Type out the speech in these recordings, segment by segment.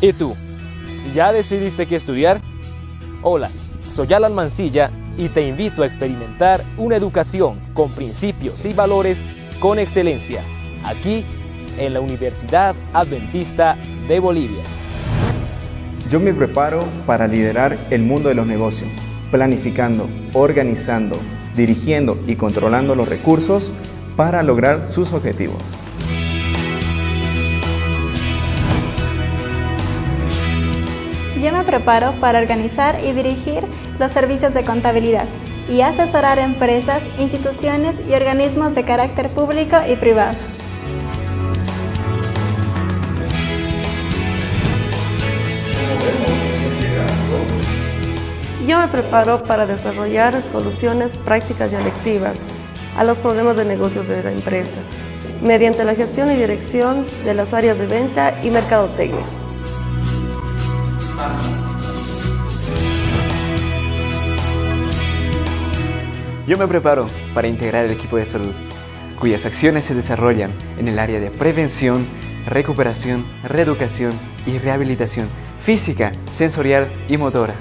¿Y tú? ¿Ya decidiste qué estudiar? Hola, soy Alan Mancilla y te invito a experimentar una educación con principios y valores con excelencia, aquí en la Universidad Adventista de Bolivia. Yo me preparo para liderar el mundo de los negocios, planificando, organizando, dirigiendo y controlando los recursos para lograr sus objetivos. Yo me preparo para organizar y dirigir los servicios de contabilidad y asesorar empresas, instituciones y organismos de carácter público y privado. Yo me preparo para desarrollar soluciones prácticas y electivas a los problemas de negocios de la empresa, mediante la gestión y dirección de las áreas de venta y mercadotecnia. Yo me preparo para integrar el equipo de salud, cuyas acciones se desarrollan en el área de prevención, recuperación, reeducación y rehabilitación física, sensorial y motora.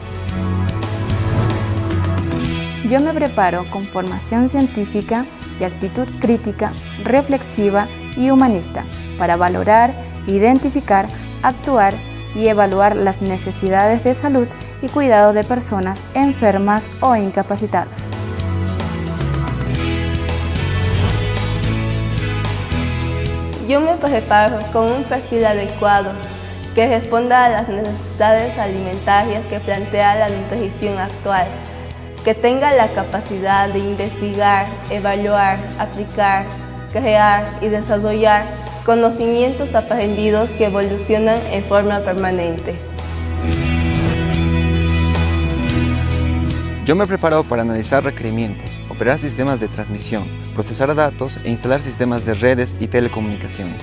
Yo me preparo con formación científica y actitud crítica, reflexiva y humanista para valorar, identificar, actuar y evaluar las necesidades de salud y cuidado de personas enfermas o incapacitadas. Yo me preparo con un perfil adecuado que responda a las necesidades alimentarias que plantea la nutrición actual, que tenga la capacidad de investigar, evaluar, aplicar, crear y desarrollar conocimientos aprendidos que evolucionan en forma permanente. Yo me preparo para analizar requerimientos, operar sistemas de transmisión, procesar datos e instalar sistemas de redes y telecomunicaciones.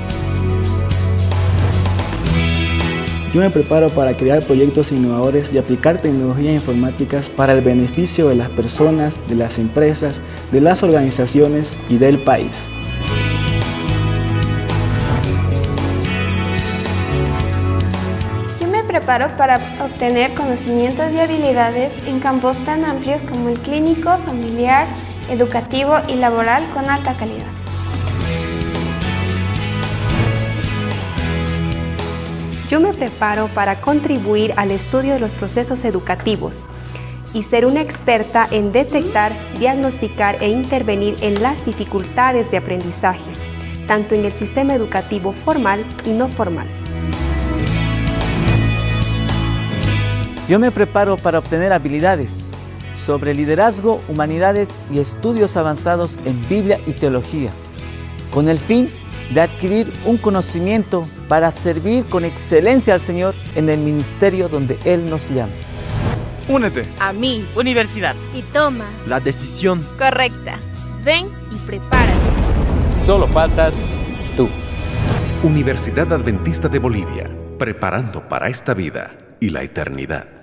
Yo me preparo para crear proyectos innovadores y aplicar tecnologías informáticas para el beneficio de las personas, de las empresas, de las organizaciones y del país. Yo me preparo para obtener conocimientos y habilidades en campos tan amplios como el clínico, familiar, educativo y laboral con alta calidad. Yo me preparo para contribuir al estudio de los procesos educativos y ser una experta en detectar, diagnosticar e intervenir en las dificultades de aprendizaje, tanto en el sistema educativo formal y no formal. Yo me preparo para obtener habilidades sobre liderazgo, humanidades y estudios avanzados en Biblia y teología, con el fin de adquirir un conocimiento para servir con excelencia al Señor en el ministerio donde Él nos llama. Únete a mi universidad y toma la decisión correcta. Ven y prepárate. Solo faltas tú. Universidad Adventista de Bolivia, preparando para esta vida y la eternidad.